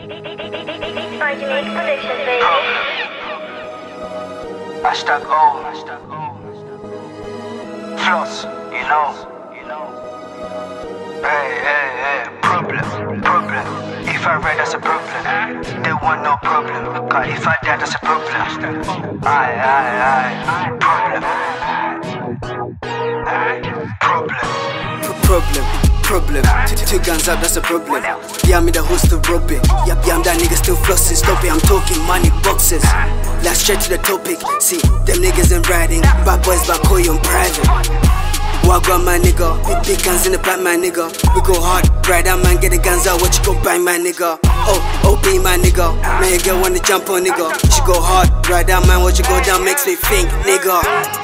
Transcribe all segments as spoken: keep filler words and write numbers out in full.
Unique Productions, baby. Hashtag O. Floss, you know. Hey, hey, hey, problem, problem. If I ride, that's a problem. They want no problem. Cause if I die, that's a problem. Aye, aye, aye. Problem. Problem. Problem, problem. Two, two guns up, that's a problem. Yeah, I'm in the host of Robin. Yeah, yeah, I'm that nigga still flossing. Stop it, I'm talking money boxes. Let's straight to the topic. See, them niggas ain't riding. Bad boys back call you in private. Wagwan my nigga, big, big guns in the back my nigga. We go hard, ride out man, get the guns out. What you go bang my nigga? Oh, O B my nigga. Now your girl wanna jump on nigga. She go hard, ride out man, what you go down makes me think nigga.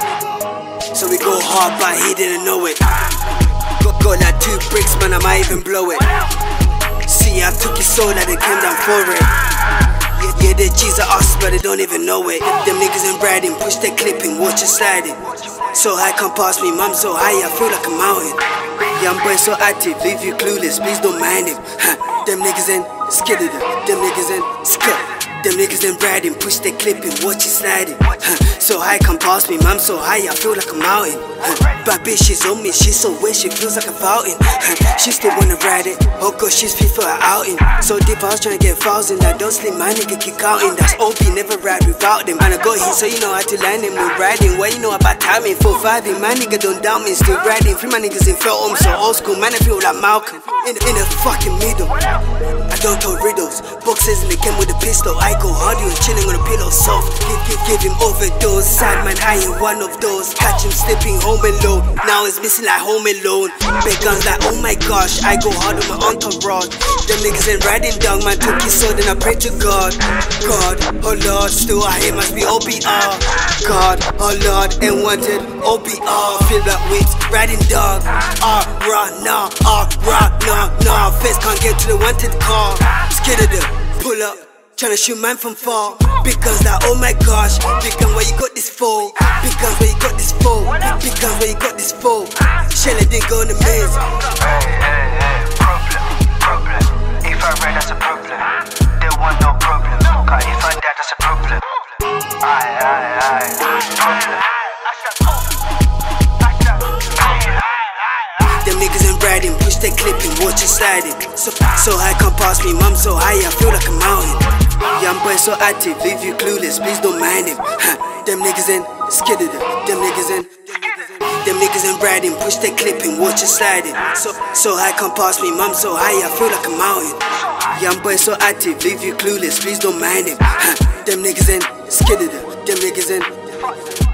So we go hard but he didn't know it. Got, got like two bricks man, I might even blow it. See I took his soul like they came down for it. Yeah, yeah they cheese are us but they don't even know it. Them niggas ain't riding, push their clipping, watch it sliding. So high, come past me, mom so high, I feel like a mountain. Young boy so active, leave you clueless, please don't mind him. Huh. Them niggas ain't scared of them, them niggas ain't scared. Them niggas ain't riding, push their clipping, watch it sliding. Huh. So high, come past me, mom so high, I feel like a mountain. Huh. Bad bitch, she's on me, she's so wet, she feels like a fountain. Huh. She still wanna ride it, oh god, she's fit for an outing. So deep, I was trying to get thousand, I don't sleep, my nigga keep counting. That's O P, never ride without them. And I got hit, so you know how to land him when riding. What you know about timing, four five, my nigga don't doubt me, still riding. Three my niggas in felt home, so old school, man, I feel like Malcolm. In the, in the fucking middle, I don't tell riddles. Boxes and they came with a pistol. I go hard, you was chilling on a pillow soft. Give, give, give him overdose. Sad man, I ain't one of those. Catch him slipping home alone. Now it's missing like home alone. Big guns like, oh my gosh, I go hard on my entourage. Them niggas ain't riding down, man, took his sword and I pray to God. God, oh Lord, still I hate must be O B R. God, oh Lord, ain't wanted O B R. Feel like wigs, riding dog. Ah, rah, nah, ah, rah, nah, nah. Face can't get to the wanted car. Scared of them, pull up, tryna shoot man from far. Big guns like, oh my gosh. Big gun, where you got this for? Big guns, where you got this for? Big, big guns, where you got this for? Shelly didn't go in the maze. Hey, hey, hey, problem, problem. If I ride, that's a problem. They want no problem. Cause if I die, that's a problem. Aye, aye, aye, problem. Them niggas ain't riding, push their clipping, watch it sliding. So, so high, come past me, mom so high, I feel like a mountain. Young boy so active, leave you clueless, please don't mind him. Huh. Them niggas ain't scared of them, them niggas ain't Them niggas ain't riding, push their clipping, watch it sliding. So, so high, come past me, mom so high, I feel like a mountain. Young boy so active, leave you clueless, please don't mind him. Huh. Them niggas ain't scared of them, them niggas ain't